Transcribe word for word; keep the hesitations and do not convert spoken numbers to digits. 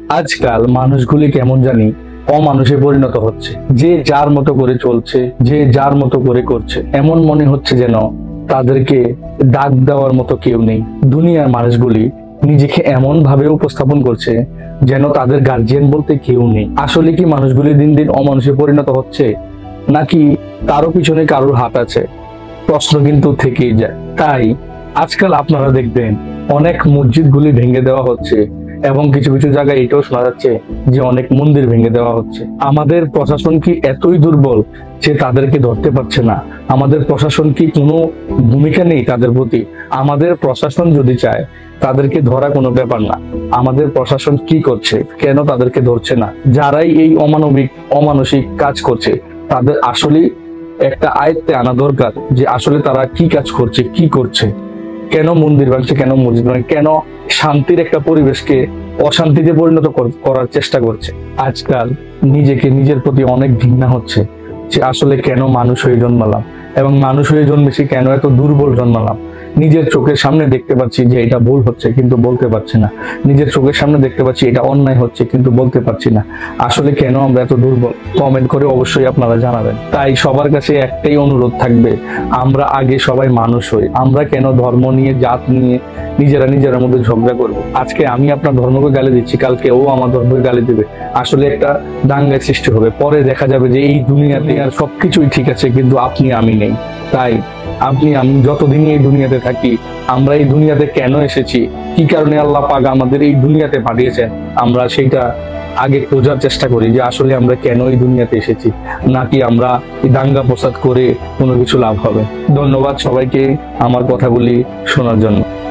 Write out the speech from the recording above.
আজকাল মানুষগুলি কেমন জানি অমানুষে পরিণত হচ্ছে। যে যার মতো করে চলছে, যে যার মতো করে করছে। এমন মনে হচ্ছে যেন তাদেরকে ডাক দেওয়ার মতো কেউ নেই। দুনিয়ার মানুষগুলি নিজেকে এমন ভাবে উপস্থাপন করছে যেন তাদের গার্জিয়ান বলতে কেউ নেই। আসলে কি মানুষগুলি দিন দিন অমানুষে পরিণত হচ্ছে, নাকি কারো পিছনে কারোর হাত আছে? প্রশ্ন কিন্তু থেকেই যায়। তাই আজকাল আপনারা দেখবেন অনেক মসজিদগুলি ভেঙে দেওয়া হচ্ছে এবং কিছু কিছু জায়গায় এটাও শোনা যাচ্ছে যে অনেক মন্দির ভেঙে দেওয়া হচ্ছে। আমাদের প্রশাসন কি এতই দুর্বল যে তাদেরকে ধরতে পারছে না? আমাদের প্রশাসন কি কোনো ভূমিকা নেই তাদের প্রতি? আমাদের প্রশাসন যদি চায় তাদেরকে ধরা কোনো ব্যাপার না। আমাদের প্রশাসন কি করছে, কেন তাদেরকে ধরছে না? যারাই এই অমানবিক অমানসিক কাজ করছে তাদের আসলে একটা আয়ত্তে আনা দরকার যে আসলে তারা কি কাজ করছে, কি করছে, কেন মন্দির ভাঙছে, কেন মসজিদ ভাঙছে, কেন শান্তির একটা পরিবেশকে অশান্তিতে পরিণত করার চেষ্টা করছে। আজকাল নিজেকে নিজের প্রতি অনেক ঘৃণা হচ্ছে যে আসলে কেন মানুষ হয়ে জন্মালাম, এবং মানুষ হয়ে জন্মেছি কেন এত দুর্বল জন্মালাম। নিজের চোখের সামনে দেখতে পাচ্ছি যে এটা ভুল হচ্ছে কিন্তু বলতে পারছি না। নিজের চোখের সামনে দেখতে পাচ্ছি এটা অন্যায় হচ্ছে কিন্তু বলতে পারছি না। আসলে কেন আমরা এত দুর্বল? কমেন্ট করে অবশ্যই আপনারা জানাবেন। তাই সবার কাছে একটাই অনুরোধ থাকবে, আমরা আগে সবাই মানুষ হই। আমরা কেন ধর্ম নিয়ে, জাত নিয়ে নিজেরা নিজেরা মধ্যে ঝগড়া করব? আজকে আমি আপনার ধর্মকে গালি দিচ্ছি, কালকে ও আমার ধর্মকে গালি দেবে। আসলে একটা দাঙ্গার সৃষ্টি হবে। পরে দেখা যাবে যে এই দুনিয়াতে আর সবকিছুই ঠিক আছে কিন্তু আপনি আমি নেই। তাই আপনি আমি যতদিন এই দুনিয়াতে থাকি, আমরা এই দুনিয়াতে কেন এসেছি, কি কারণে আল্লাহ পাক আমাদের এই দুনিয়াতে পাঠিয়েছেন, আমরা সেইটা আগে খোঁজার চেষ্টা করি যে আসলে আমরা কেন এই দুনিয়াতে এসেছি, নাকি আমরা দাঙ্গা প্রসাদ করে কোনো কিছু লাভ হবে। ধন্যবাদ সবাইকে আমার কথাগুলি শোনার জন্য।